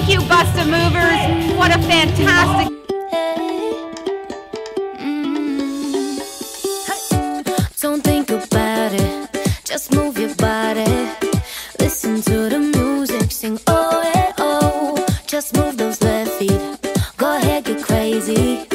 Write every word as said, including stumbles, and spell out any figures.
Thank you, Busta Movers. What a fantastic... Don't think about it, just move your body. Listen to the music, sing oh, yeah, oh. Just move those left feet, go ahead, get crazy.